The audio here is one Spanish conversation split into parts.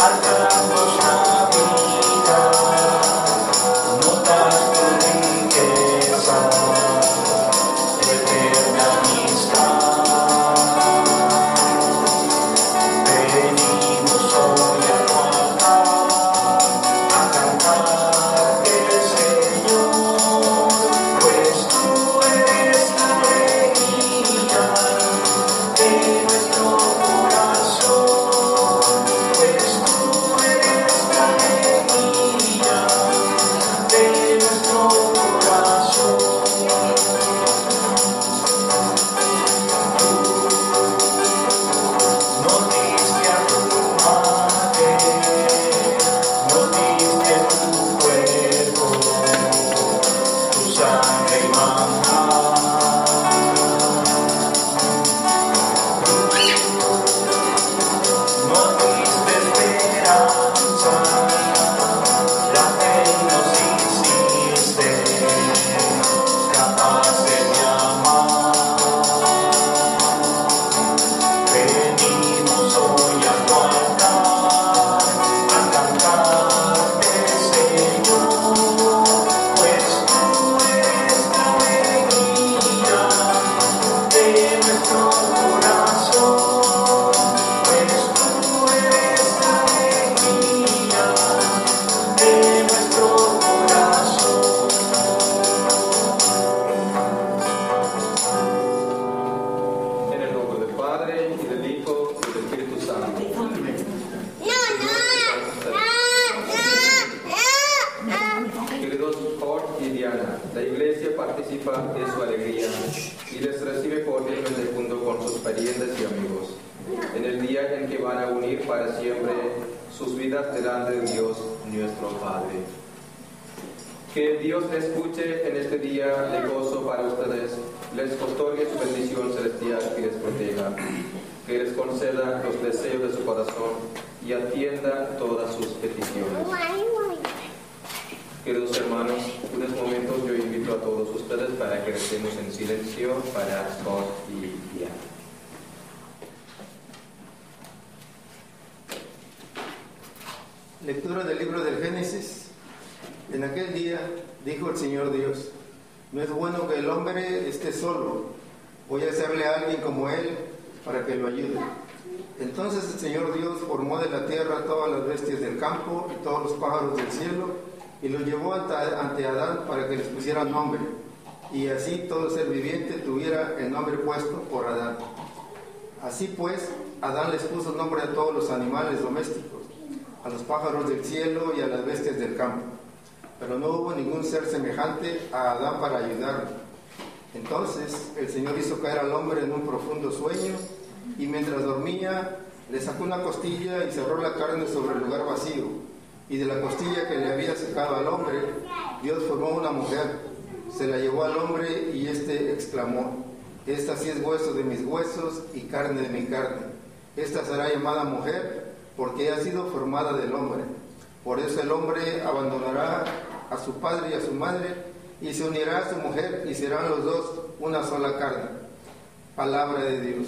Lectura del libro del Génesis. En aquel día dijo el Señor Dios: no es bueno que el hombre esté solo, voy a hacerle a alguien como él para que lo ayude. Entonces el Señor Dios formó de la tierra todas las bestias del campo y todos los pájaros del cielo y los llevó ante Adán para que les pusiera nombre, y así todo ser viviente tuviera el nombre puesto por Adán. Así pues, Adán les puso nombre a todos los animales domésticos, a los pájaros del cielo y a las bestias del campo. Pero no hubo ningún ser semejante a Adán para ayudarlo. Entonces el Señor hizo caer al hombre en un profundo sueño, y mientras dormía le sacó una costilla y cerró la carne sobre el lugar vacío. Y de la costilla que le había sacado al hombre, Dios formó una mujer, se la llevó al hombre, y éste exclamó: esta sí es hueso de mis huesos y carne de mi carne. Esta será llamada mujer, porque ha sido formada del hombre. Por eso el hombre abandonará a su padre y a su madre, y se unirá a su mujer, y serán los dos una sola carne. Palabra de Dios.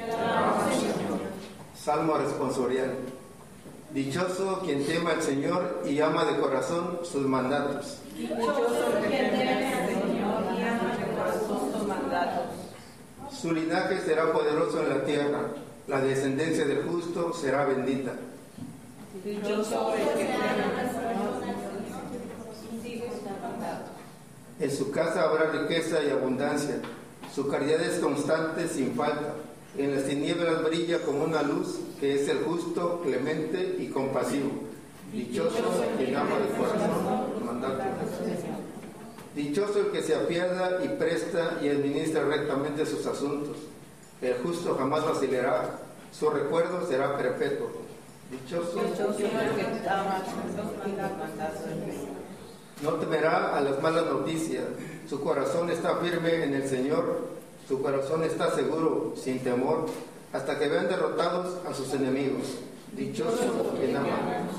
Salmo responsorial. Dichoso quien teme al Señor y ama de corazón sus mandatos. Dichoso quien teme al Señor y ama de corazón sus mandatos. Su linaje será poderoso en la tierra, la descendencia del justo será bendita. Dichoso el que teme al Señor y sigue sus mandatos. En su casa habrá riqueza y abundancia, su caridad es constante sin falta. En las tinieblas brilla como una luz, que es el justo, clemente y compasivo. Dichoso quien ama de corazón los mandatos del Señor. Dichoso el que se apiada y presta y administra rectamente sus asuntos. El justo jamás vacilará, su recuerdo será perpetuo. Dichoso el que ama los mandatos del Señor. No temerá a las malas noticias, su corazón está firme en el Señor, su corazón está seguro, sin temor, hasta que vean derrotados a sus enemigos. Dichoso quien ama.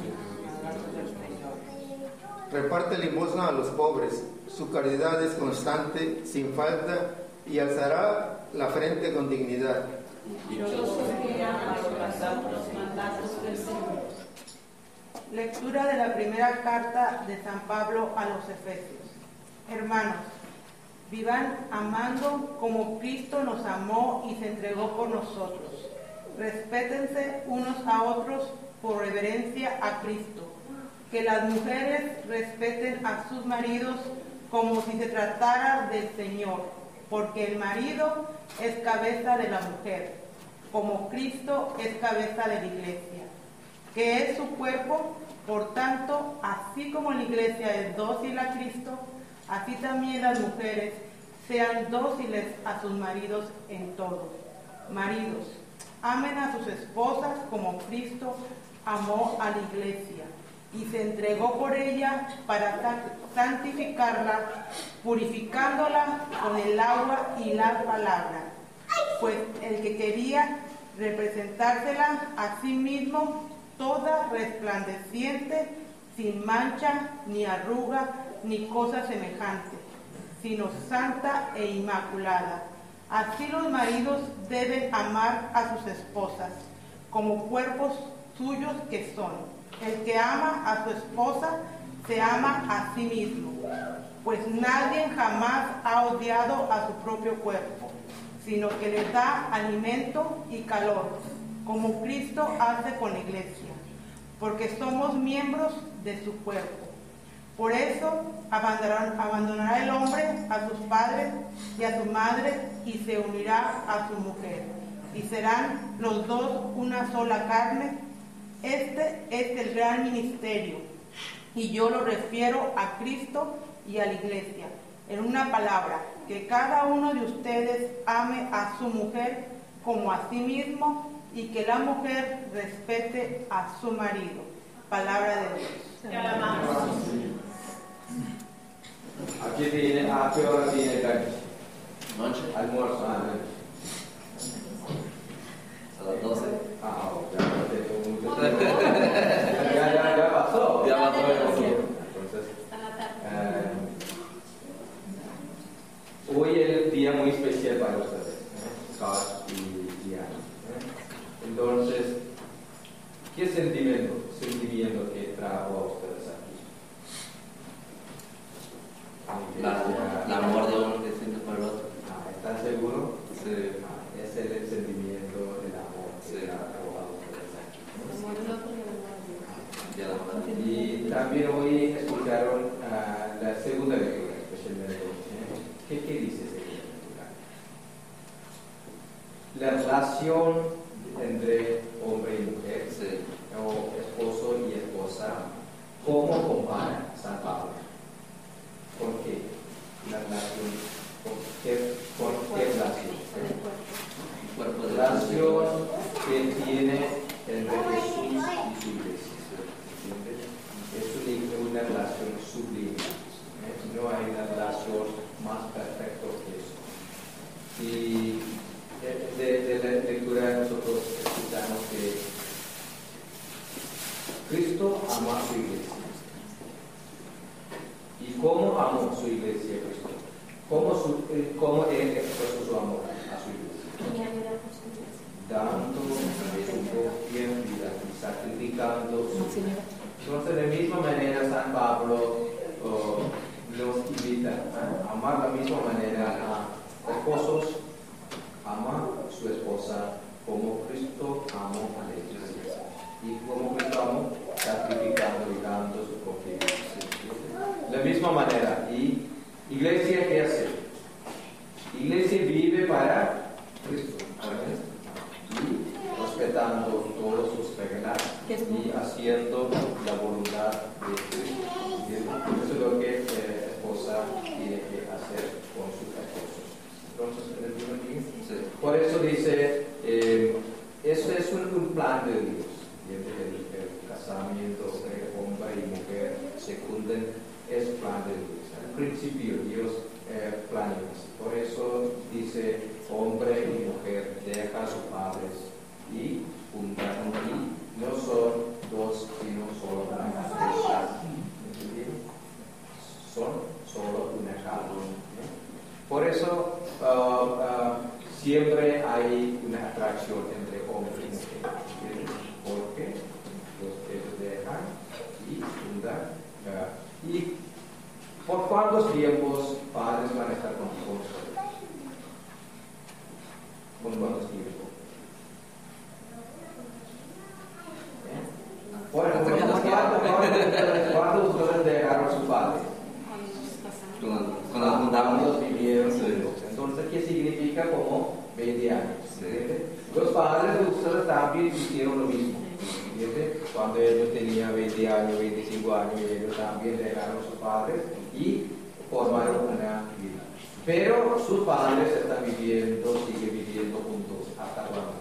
Reparte limosna a los pobres, su caridad es constante, sin falta, y alzará la frente con dignidad. Dichoso quien ama los mandatos del Señor. Lectura de la primera carta de San Pablo a los Efesios. Hermanos, vivan amando como Cristo nos amó y se entregó por nosotros. Respétense unos a otros por reverencia a Cristo. Que las mujeres respeten a sus maridos como si se tratara del Señor, porque el marido es cabeza de la mujer, como Cristo es cabeza de la iglesia, que es su cuerpo. Por tanto, así como la iglesia es dócil a Cristo, así también las mujeres sean dóciles a sus maridos en todo. Maridos, amen a sus esposas como Cristo amó a la iglesia y se entregó por ella para santificarla, purificándola con el agua y la palabra. Pues el que quería representársela a sí mismo, toda resplandeciente, sin mancha, ni arruga, ni cosa semejante, sino santa e inmaculada. Así los maridos deben amar a sus esposas, como cuerpos suyos que son. El que ama a su esposa, se ama a sí mismo, pues nadie jamás ha odiado a su propio cuerpo, sino que le da alimento y calor, como Cristo hace con la iglesia, porque somos miembros de su cuerpo. Por eso abandonará el hombre a sus padres y a su madre y se unirá a su mujer, y serán los dos una sola carne. Este es el gran ministerio, y yo lo refiero a Cristo y a la iglesia. En una palabra, que cada uno de ustedes ame a su mujer como a sí mismo, y que la mujer respete a su marido. Palabra de Dios. Te alabamos. Aquí viene, ¿a qué hora viene el lunch? Noche, Almuerzo, a las 12. Ya no tengo mucho tiempo. Ya pasó. Ya pasó el tiempo. Entonces, hoy es el día muy especial para ustedes, Scott y Ana. Entonces, ¿qué sentimiento que trajo a ustedes aquí? El amor de uno que siente por el otro. ¿Están seguros? Sí. Ese es el sentimiento del amor que trajo a ustedes aquí. Y también hoy escucharon la segunda lectura, especialmente. ¿Qué dice esa lectura? La relación entre hombre y mujer, Sí. o esposo y esposa, ¿cómo compara San Pablo? ¿Con qué? La relación, ¿con qué relación? El cuerpo de Relación que tiene entre Jesús y su iglesia. Es una relación sublime. No hay una relación más perfecta que eso. Y de la lectura nosotros escuchamos que Cristo amó a su iglesia. ¿Y cómo amó su iglesia Cristo? ¿Cómo él expresó su amor a su iglesia? Dando su propia vida y sacrificando su vida. Entonces, de la misma manera, San Pablo nos invita a amar de la misma manera a esposos, ama a su esposa como Cristo amó a la iglesia. Y como Cristo amó, sacrificando y dando su propia vida. De la misma manera, y iglesia, ¿qué hace? Iglesia vive para Cristo, y respetando todas sus reglas y haciendo la voluntad de Cristo. Eso es lo que la esposa tiene que hacer con sus esposos. Entonces, ¿en el por eso dice, eso es un plan de Dios. El casamiento entre hombre y mujer secunden es plan de Dios. Al principio Dios planeó así. Por eso dice, hombre y mujer dejan a sus padres y juntan, y no son dos, sino solo una carne. Son solo una carne. Por eso siempre hay una atracción entre hombre y mujer. Porque los que dejan ¿Por cuántos tiempos padres van a estar con nosotros? ¿Por cuántos tiempos? Bueno, ¿cuántos ustedes dejaron a sus padres? Cuando nos juntamos. Cuando vivieron Sí. juntos. Entonces, ¿qué significa? Como 20 años. Sí. ¿Entiende? Los padres de ustedes también hicieron lo mismo. ¿Entiende? Cuando ellos tenían 20 años, 25 años, ellos también dejaron a sus padres y formaron una vida. Pero sus padres están viviendo, siguen viviendo juntos. ¿Hasta cuándo?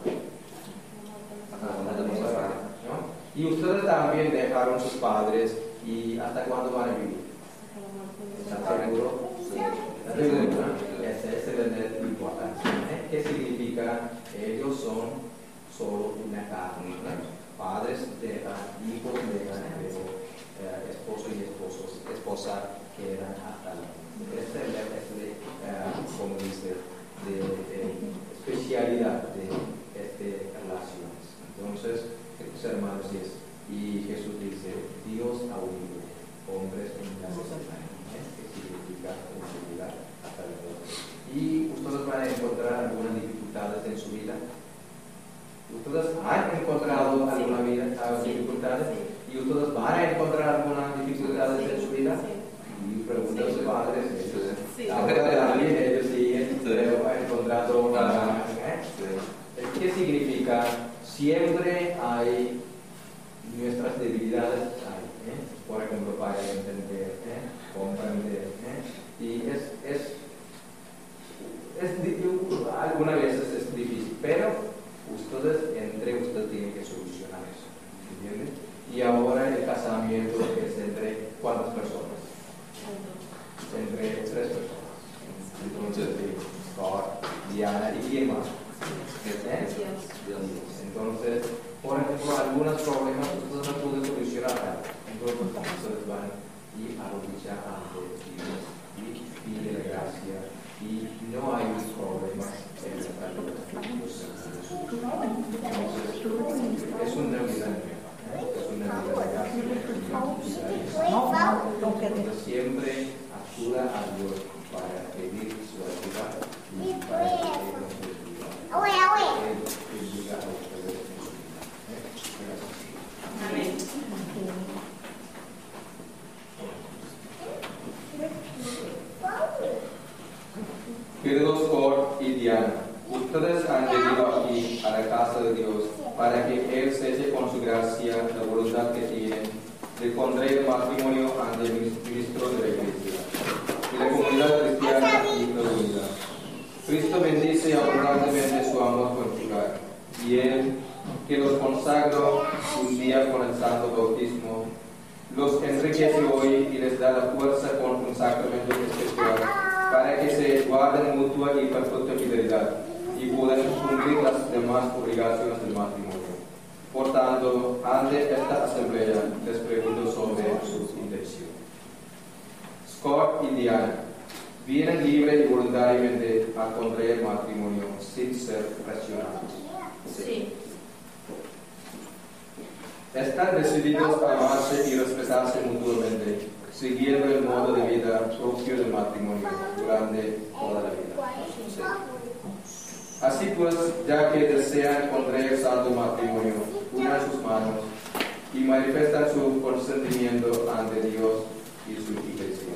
¿No? Y ustedes también dejaron sus padres y ¿hasta cuándo van a vivir? ¿Están seguros? ¿Están seguros? Ese es el importante. ¿Qué significa? Ellos son solo una carne. Padres dejan, hijos dejan, pero esposo y esposa quedan hasta la vida. Esta es la como dice, de especialidad de estas relaciones. Entonces, hermanos, y Jesús dice, Dios ha unido hombres en la sociedad, que significa unidad hasta la vida. Y ustedes van a encontrar algunas dificultades en su vida. Ustedes han encontrado algunas dificultades y ustedes van a encontrar algunas dificultades en su vida. Y preguntan a sus padres, ahora también ellos siguen, pero han encontrado ¿qué significa? Siempre hay nuestras debilidades, por ejemplo, para entender, comprender, y algunas veces es difícil, pero entre ustedes tienen que solucionar eso, ¿entienden? Y ahora el casamiento es entre ¿cuántas personas? Entre 3 personas. Entonces, Diana y quién más. Entonces, por ejemplo, algunos problemas ustedes no pueden solucionar. Entonces, ustedes van y arrodillan ante Dios y piden la gracia. Y no hay un problema en la vida. Entonces, es una realidad. Es una realidad. Entonces, siempre ayuda a Dios para pedir su ayuda y para que Él nos ayude. Él diga a ustedes en su vida. Amén. Queridos Cor y Diana, ustedes han venido aquí a la casa de Dios para que Él selle con su gracia la voluntad que tienen de contraer matrimonio ante el ministro de la Iglesia y la comunidad cristiana y la unidad. Cristo bendice abundantemente su amor conjugal y Él, que los consagró un día con el santo bautismo, los enriquece hoy y les da la fuerza con un sacramento especial para que se guarden mutua y perpetua fidelidad y puedan cumplir las demás obligaciones del matrimonio. Por tanto, ante esta asamblea les pregunto sobre sus intenciones. Scott y Diana vienen libre y voluntariamente a contraer matrimonio sin ser presionados. Sí. Están decididos a amarse y respetarse mutuamente, siguiendo el modo de vida propio del matrimonio durante toda la vida. Así pues, ya que desean contraer santo matrimonio, unan sus manos y manifiestan su consentimiento ante Dios y su Iglesia.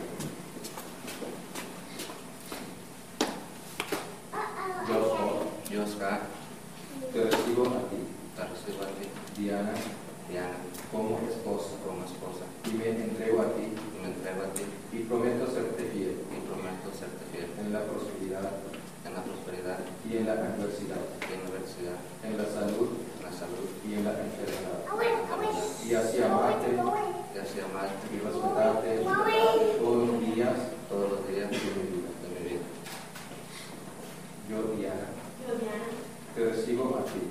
Yo, Oscar, Te recibo a ti, te recibo a ti, Diana, como esposa, y me entrego a ti, y prometo serte fiel en la prosperidad y en la adversidad, en la salud y en la enfermedad, y así amarte y respetarte todos los días de mi vida. Yo, Diana, te recibo a ti,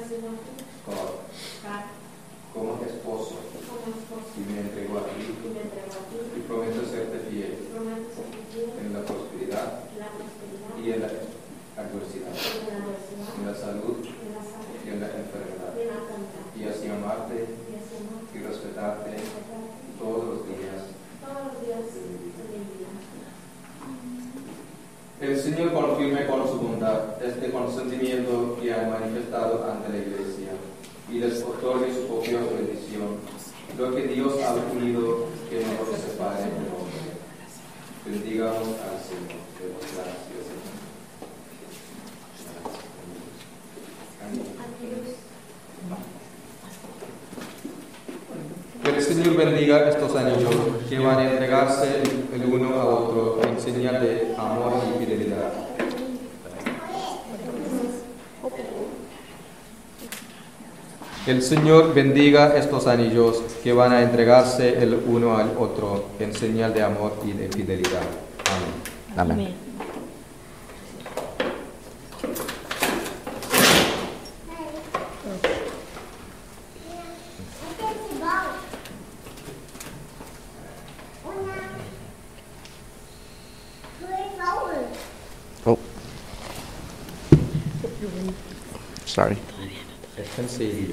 como esposo, y me entrego a ti, y prometo serte fiel en la prosperidad y en la adversidad, en la salud y en la enfermedad, y así amarte y respetarte todos los días de mi vida. manifestado ante la Iglesia y les otorgue su propia bendición. Lo que Dios ha unido, que no se separe del hombre. Bendigamos al Señor. Demos gracias. Que el Señor bendiga estos anillos que van a entregarse el uno a otro en señal de amor y fidelidad. Que el Señor bendiga estos anillos que van a entregarse el uno al otro en señal de amor y de fidelidad. Amén. Amén. Oh. Sorry. Sí.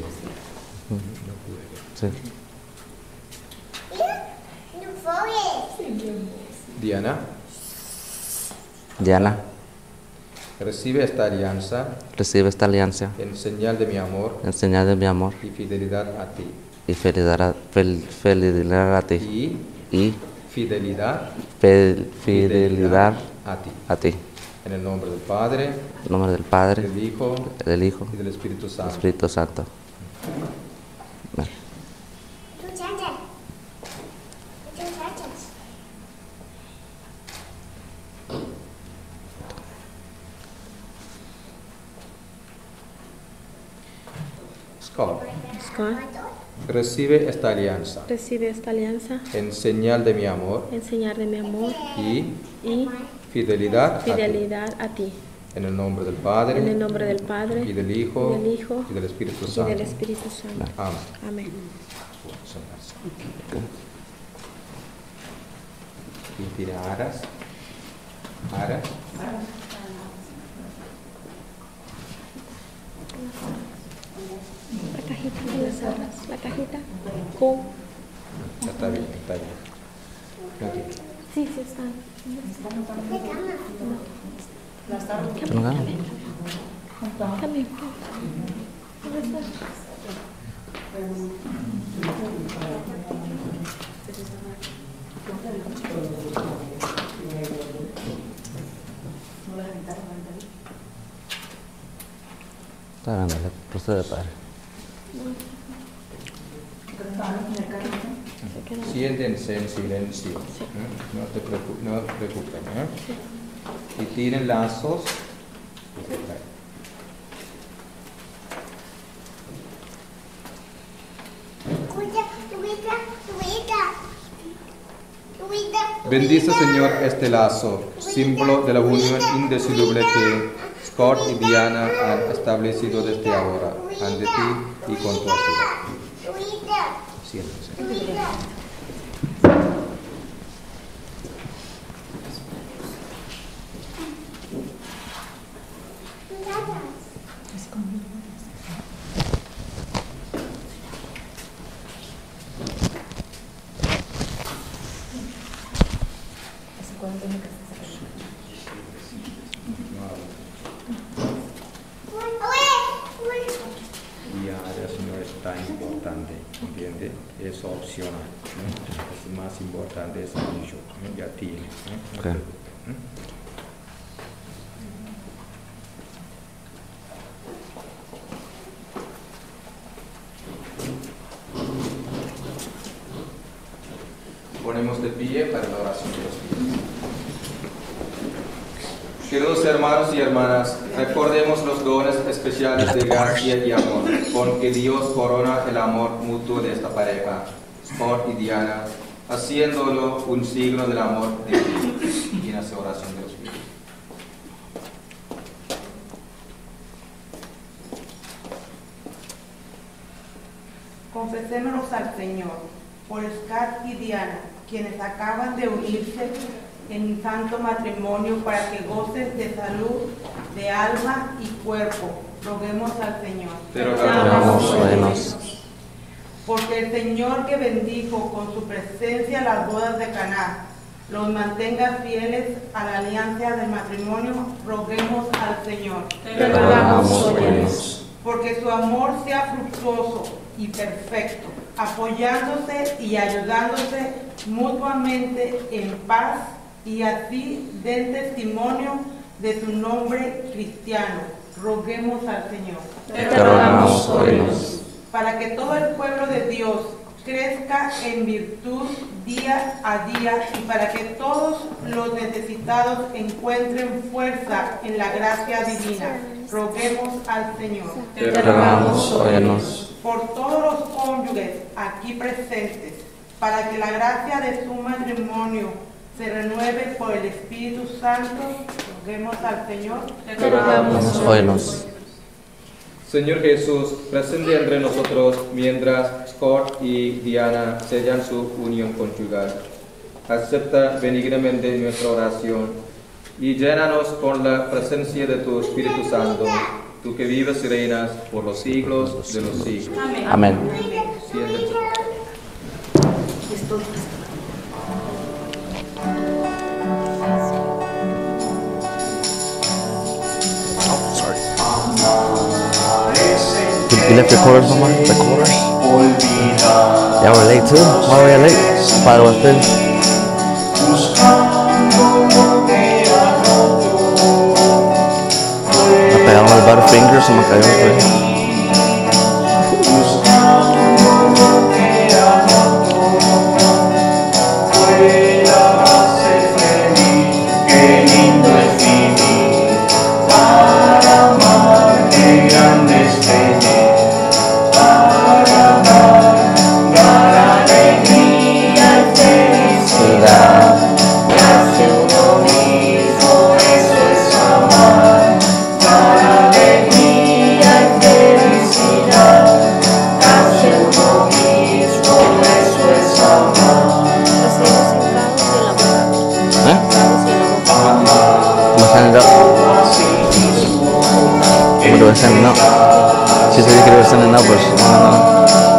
Diana, Recibe esta alianza recibe esta alianza en señal de mi amor en señal de mi amor y fidelidad a ti. y fidelidad a ti. Y Fidelidad fidelidad a ti. a ti. En el nombre del Padre, En nombre del Padre, del Hijo del Hijo y del Espíritu del Santo. Espíritu Santo. Amén. Scott, Scott, recibe esta alianza recibe esta alianza en señal de mi amor en señal de mi amor y y fidelidad a ti. fidelidad a ti. En el nombre del Padre, En el nombre del Padre, y del Hijo, y del Hijo, y del Espíritu y Santo. del Espíritu Santo. Amén. Amén. Y tiene aras. Aras. La cajita de las arras. La cajita. Con. Está bien, está bien. Ok. Sí, sí están. También. Está bien, dale, procede, Padre. Siéntense en silencio. No te preocupen. Y tienen lazos. Bendice, Señor, este lazo, símbolo de la unión indisoluble que Scott y Diana han establecido desde ahora, ante ti y con tu ayuda. Siéntense. Y ahora eso no es tan importante, ¿entiende? Es opcional, ¿no? Es más importante es anillo, ¿no? Ya tiene, ¿no? Ok. Ponemos de pie para la oración de los días. Queridos hermanos y hermanas, recordemos los dones especiales de gracia y amor, con que Dios corona el amor mutuo de esta pareja, Scott y Diana, haciéndolo un signo del amor de Dios. Y en esa oración de los días. Confesémonos al Señor por Scott y Diana, quienes acaban de unirse en un santo matrimonio para que gocen de salud, de alma y cuerpo. Roguemos al Señor. Te rogamos, Oremos. Porque el Señor que bendijo con su presencia las bodas de Caná, los mantenga fieles a la alianza del matrimonio. Roguemos al Señor. Te rogamos, oremos. porque su amor sea fructuoso y perfecto, apoyándose y ayudándose mutuamente en paz, y así den testimonio de su nombre cristiano. Roguemos al Señor. Te rogamos, óyenos. Para que todo el pueblo de Dios crezca en virtud día a día, y para que todos los necesitados encuentren fuerza en la gracia divina. Roguemos al Señor. Te rogamos, óyenos. Por todos los cónyuges aquí presentes, para que la gracia de su matrimonio se renueve por el Espíritu Santo. Roguemos al Señor. Te rogamos, Óyenos. Señor Jesús, presente entre nosotros mientras Scott y Diana sellan su unión conyugal. Acepta benignamente nuestra oración y llénanos con la presencia de tu Espíritu Santo, tú que vives y reinas por los siglos de los siglos. Amén. Siéntense. You left your quarters, Mama? The quarters? Yeah, we're late too. Why are we late? Padre Huésped. Me pegaron los butterfingers y me cayó el cuello. Sending up. She said you could have sending up, but she don't know.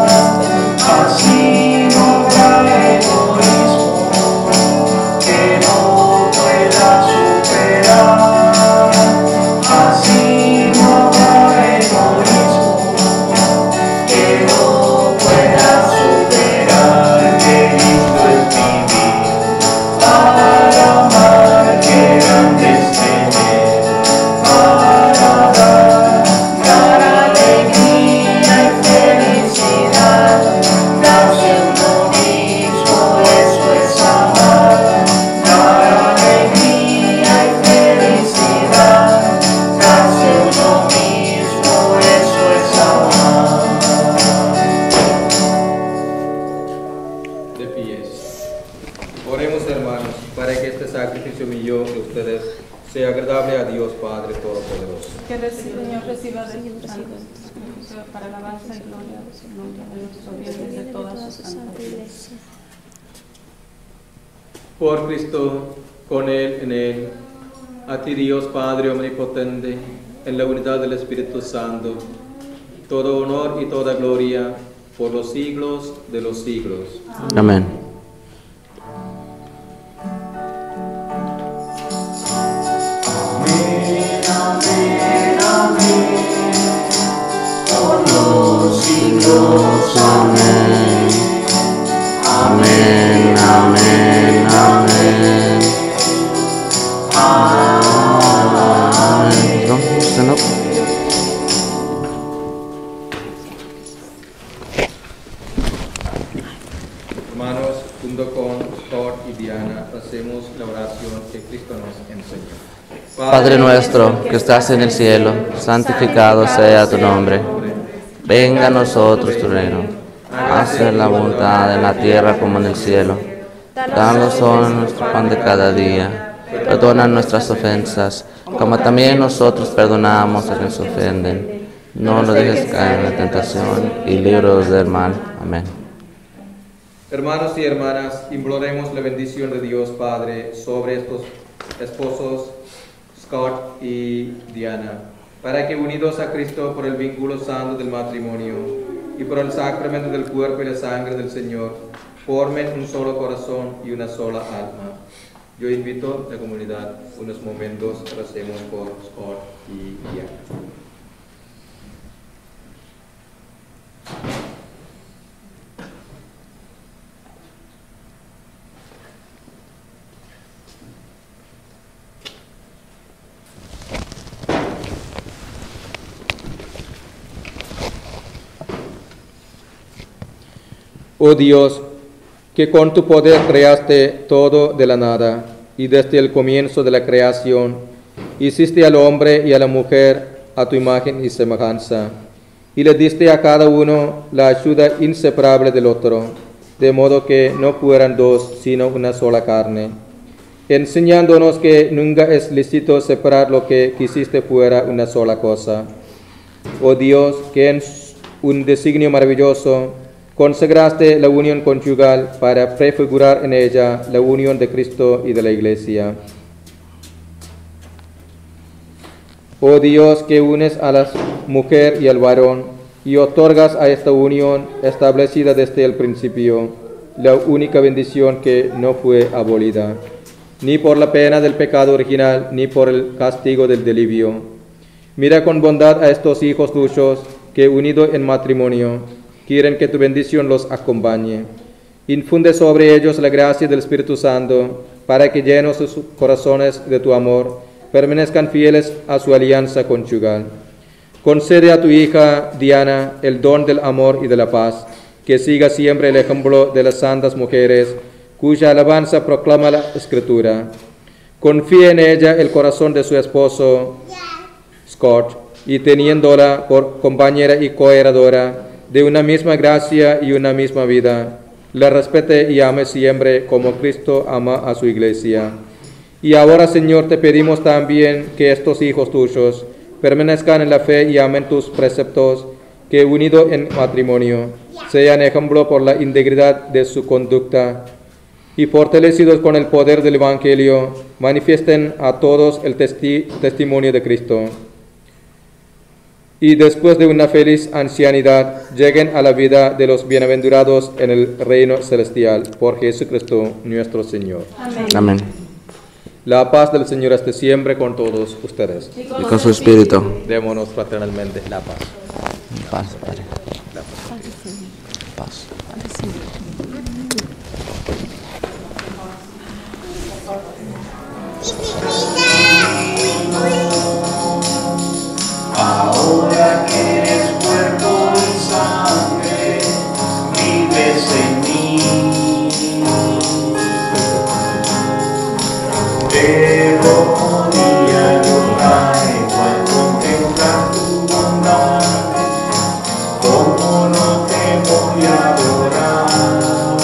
Para alabanza y gloria de su nombre, de nuestro bien y de toda su santa iglesia. Por Cristo, con Él, en Él, a ti Dios Padre Omnipotente, en la unidad del Espíritu Santo, todo honor y toda gloria por los siglos de los siglos. Amén. Amén. Amén, amén, amén. Amén. No, stand up. Hermanos, junto con Scott y Diana, hacemos la oración que Cristo nos enseñó. Padre nuestro que estás en el cielo, santificado sea tu nombre. Venga a nosotros tu reino. Haz la voluntad en la tierra como en el cielo. Danos hoy nuestro pan de cada día. Perdona nuestras ofensas, como también nosotros perdonamos a quienes nos ofenden. No nos dejes caer en la tentación y líbranos del mal. Amén. Hermanos y hermanas, imploremos la bendición de Dios Padre sobre estos esposos, Scott y Diana, para que unidos a Cristo por el vínculo santo del matrimonio y por el sacramento del cuerpo y la sangre del Señor, formen un solo corazón y una sola alma. Yo invito a la comunidad unos momentos, recemos por Scott y Diana. Oh Dios, que con tu poder creaste todo de la nada, y desde el comienzo de la creación hiciste al hombre y a la mujer a tu imagen y semejanza, y le diste a cada uno la ayuda inseparable del otro, de modo que no fueran dos, sino una sola carne, enseñándonos que nunca es lícito separar lo que quisiste fuera una sola cosa. Oh Dios, que en un designio maravilloso consagraste la unión conyugal para prefigurar en ella la unión de Cristo y de la Iglesia. Oh Dios, que unes a la mujer y al varón y otorgas a esta unión establecida desde el principio la única bendición que no fue abolida, ni por la pena del pecado original, ni por el castigo del delirio. Mira con bondad a estos hijos tuyos que, unidos en matrimonio, quieren que tu bendición los acompañe. Infunde sobre ellos la gracia del Espíritu Santo, para que llenos sus corazones de tu amor, permanezcan fieles a su alianza conyugal. Concede a tu hija Diana el don del amor y de la paz, que siga siempre el ejemplo de las santas mujeres, cuya alabanza proclama la Escritura. Confía en ella el corazón de su esposo Scott, y teniéndola por compañera y coheredora de una misma gracia y una misma vida, la respete y ame siempre como Cristo ama a su iglesia. Y ahora, Señor, te pedimos también que estos hijos tuyos permanezcan en la fe y amen tus preceptos, que unidos en matrimonio sean ejemplo por la integridad de su conducta, y fortalecidos con el poder del Evangelio, manifiesten a todos el testimonio de Cristo. Y después de una feliz ancianidad, lleguen a la vida de los bienaventurados en el reino celestial, por Jesucristo nuestro Señor. Amén. Amén. La paz del Señor esté siempre con todos ustedes. Y con su espíritu. Démonos fraternalmente la paz. Paz, Padre. La paz. Paz. Ahora que eres cuerpo y sangre, vives en mí. Pero podía llorar al contemplar tu bondad. ¿Cómo no te voy a adorar?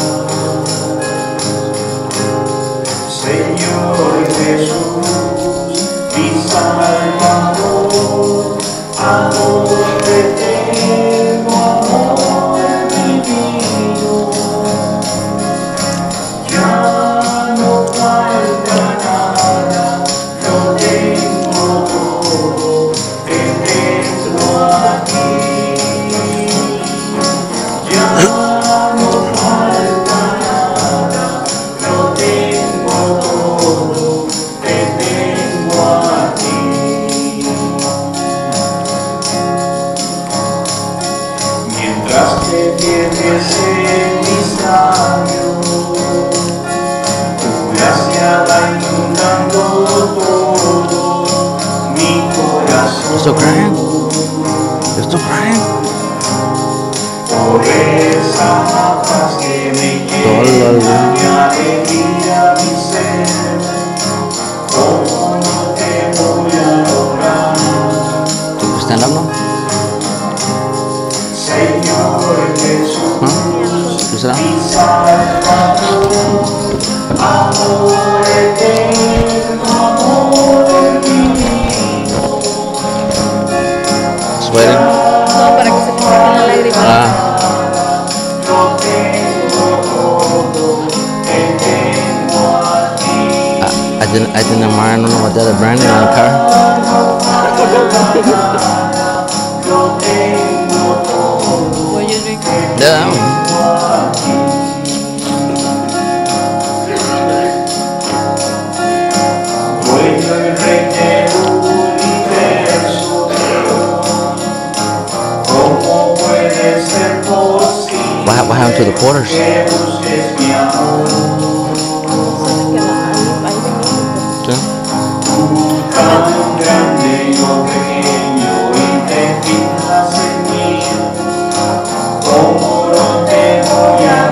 Señor Jesús, mi Salvador, amor eterno, amor divino, ya no falta nada, lo tengo todo, te tengo a ti. Ya no falta nada, lo tengo todo, te tengo a ti. Mientras te tienes en mis labios, tu gracia va inundando todo mi corazón. ¿Esto creen? ¿Esto creen? Por esa paz que me llena mi alegría, mi ser, ¿cómo no te voy a adorar? ¿Tú estás hablando? Señor Jesús, ¿Qué será? mi Salvador, amor eterno, amor divino. Sweating. No, para que se te saquen las lágrimas. Lo tengo todo, te tengo a ti. I didn't admire none of that branding on the car. Lo tengo todo, Oye, Rico. Yeah. dueño y rey del universo, ¿cómo puede ser posible What happened to the porters? que busques mi amor? ¿Sí? Tan grande yo pequeño y te fijas en mí, ¿cómo no te voy a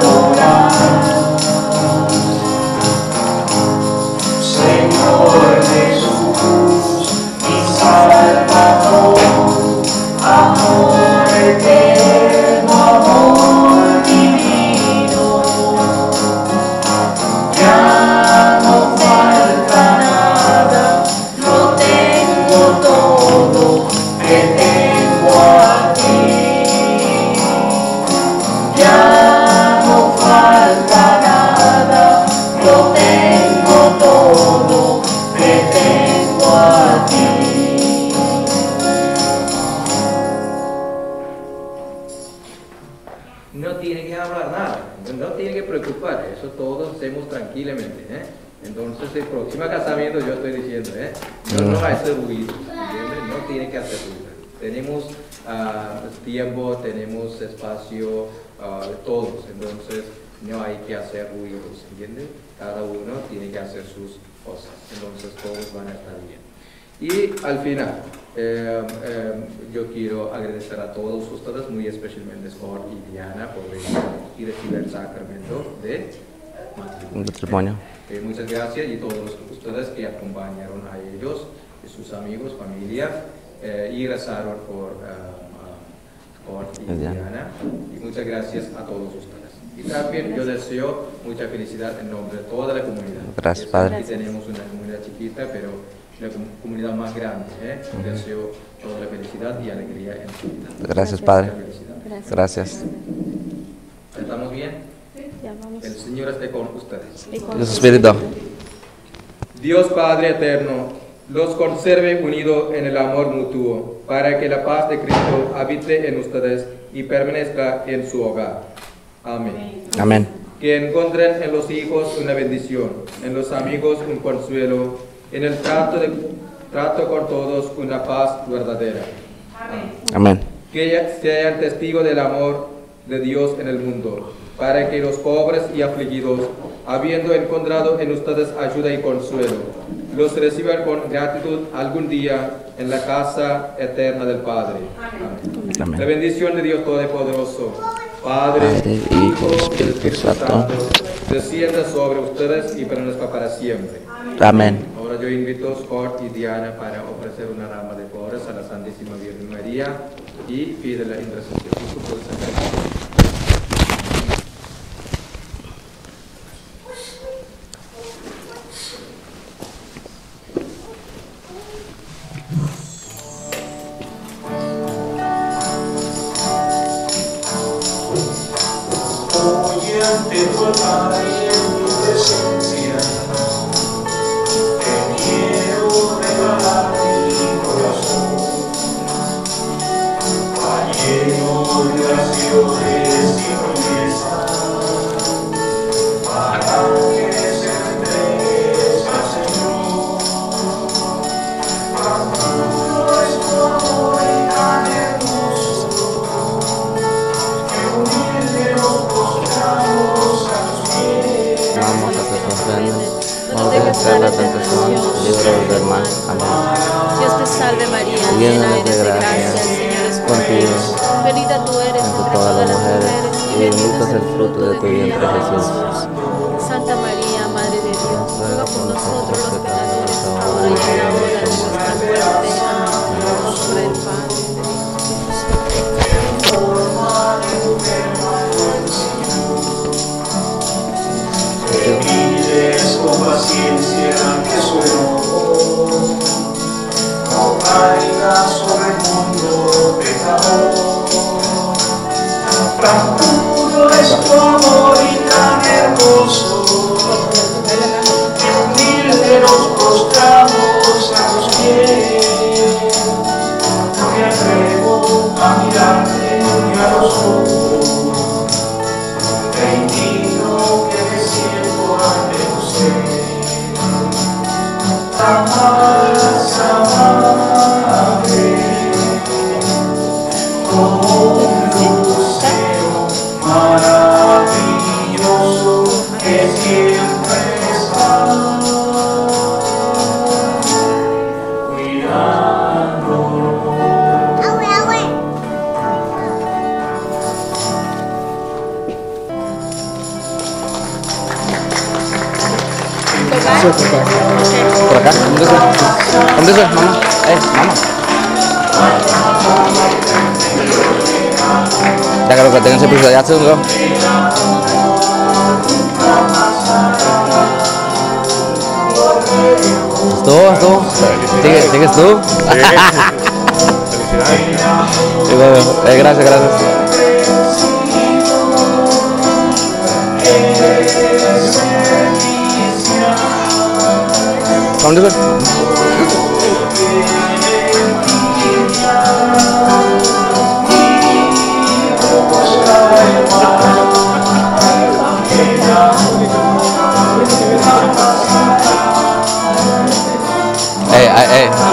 nada, no tiene que preocupar, eso todos hacemos tranquilamente. Entonces, el próximo casamiento yo estoy diciendo, no va a hacer ruido, ¿entiendes? No tiene que hacer ruido. Tenemos tiempo, tenemos espacio, todos, entonces no hay que hacer ruidos, ¿entiendes? Cada uno tiene que hacer sus cosas, entonces todos van a estar bien. Y al final, yo quiero agradecer a todos ustedes, muy especialmente Scott y Diana, por venir y recibir el sacramento de matrimonio. Muchas gracias, y todos ustedes que acompañaron a ellos, sus amigos, familia, y rezaron por Scott y Diana. Y muchas gracias a todos ustedes. Y también yo deseo mucha felicidad en nombre de toda la comunidad. Gracias, Padre. Aquí tenemos una comunidad chiquita, pero la comunidad más grande. Deseo toda la felicidad y alegría en su vida. Gracias, Padre. Gracias. ¿Estamos bien? El Señor esté con ustedes. Y su Espíritu. Dios Padre eterno, los conserve unidos en el amor mutuo, para que la paz de Cristo habite en ustedes y permanezca en su hogar. Amén. Amén. Que encuentren en los hijos una bendición, en los amigos un consuelo, en el trato con todos una paz verdadera. Amén. Que sean testigos del amor de Dios en el mundo, para que los pobres y afligidos, habiendo encontrado en ustedes ayuda y consuelo, los reciban con gratitud algún día en la casa eterna del Padre. Amén. Amén. La bendición de Dios Todopoderoso, Padre, Hijo y Espíritu Santo, descienda sobre ustedes y permanezca para siempre. Amén. Ahora yo invito a Scott y Diana para ofrecer una rama de flores a la Santísima Virgen María y pide la intercesión. Oye ante tu altar y en tu presencia, te quiero regalar mi corazón, va lleno de oraciones y promesas, para que se entregues al Señor. Tan puro es tu amor y tan hermoso, que humilde nos postramos a tus pies. Vamos a hacer ofrenda. No dejes caer la tentación, líbranos del mal. Amén. Dios te salve María, llena eres de gracia, el Señor es contigo. Bendita tú eres entre todas las mujeres, y bendito es el fruto de tu vientre, Jesús. Santa María, Madre de Dios, ruega por nosotros los pecadores, ahora y en la hora de nuestra muerte. Amén. Por el Padre, del Te pides con paciencia que su enojo no caiga sobre el mundo pecador. Tan puro es tu amor y tan hermoso, que humilde nos postramos a tus pies. No me atrevo a mirarte ni a los ojos, te indigno que me siento ante tu ser. Jamás amaré como un lucero maravilloso que siempre está cuidándonos. Por acá, ¿dónde es? Mamá. Mamá. Ya creo que tengan siempre ya se hundió. ¿Estuvo? ¿Sigues tú? Felicidades. Gracias. ¿Dónde es?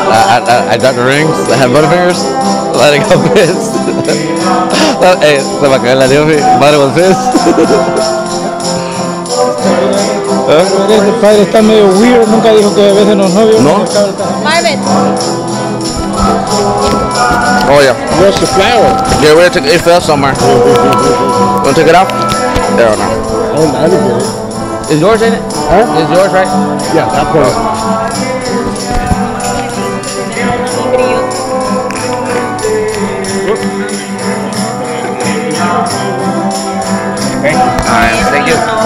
I got the rings. I have butterfingers. I got pissed. Hey, se me cayó la Diofi. Madre was pissed. El padre está medio weird, nunca dijo que a veces los novios. No. Marvin. Oh yeah. Where's the flower? Yeah, we're gonna take it fell somewhere. Wanna take it out? There or no? Oh, that'd be good. Is yours in it? Huh? Is yours right? Yeah, that part. Alright, thank you.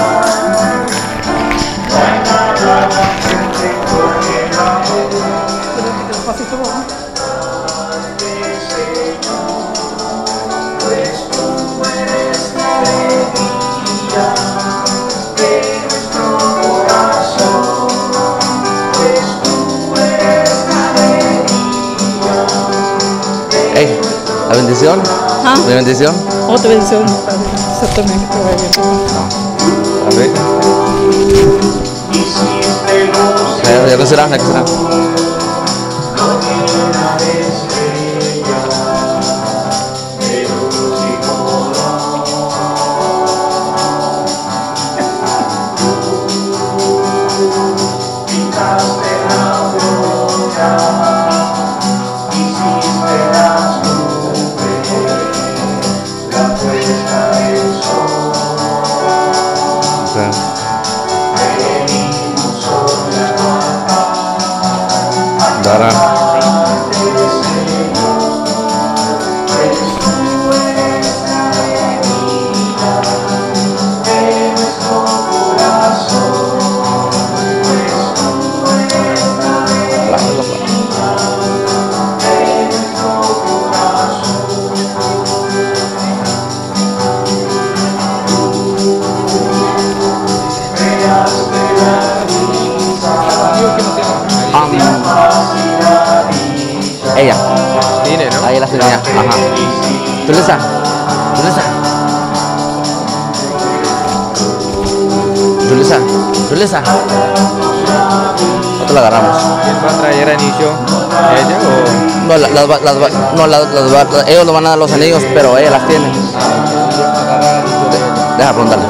Hey, la bendición. ¿Ah? La bendición. Otra bendición. Exactamente. A ver. Ya que será, ya que será. Dara. Ella. Tiene, ¿no? Ahí la señora. Ajá. Tulisa. Tulisa. Tulisa. Tulisa. Nosotros la agarramos. ¿Quién va a traer anillo? ¿Ella o...? No, ellos lo van a dar los anillos, pero ella las tiene. Deja preguntarle.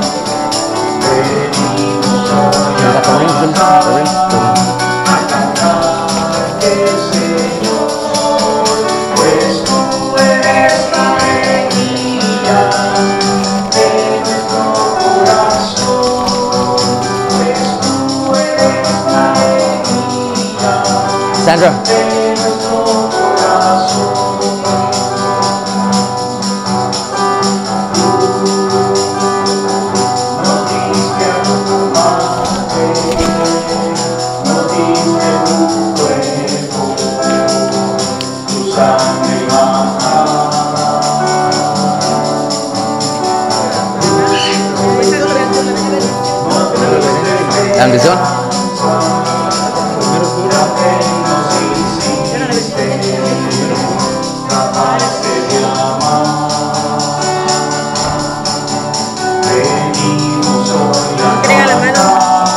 Sandra. La bendición. Entrega la mano.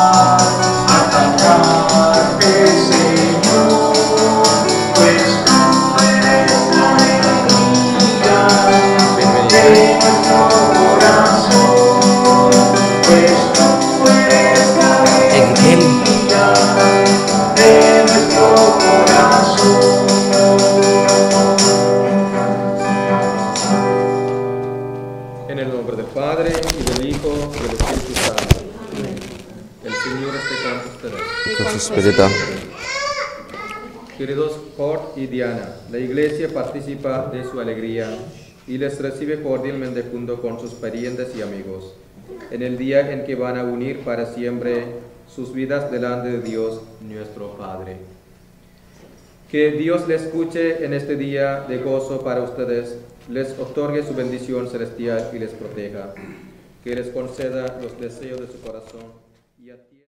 En el nombre del Padre, y del Hijo, y del Espíritu Santo. El Señor esté con ustedes. Con su espíritu. Queridos Cort y Diana, la Iglesia participa de su alegría y les recibe cordialmente junto con sus parientes y amigos, en el día en que van a unir para siempre sus vidas delante de Dios, nuestro Padre. Que Dios les escuche en este día de gozo para ustedes, les otorgue su bendición celestial y les proteja, que les conceda los deseos de su corazón y atienda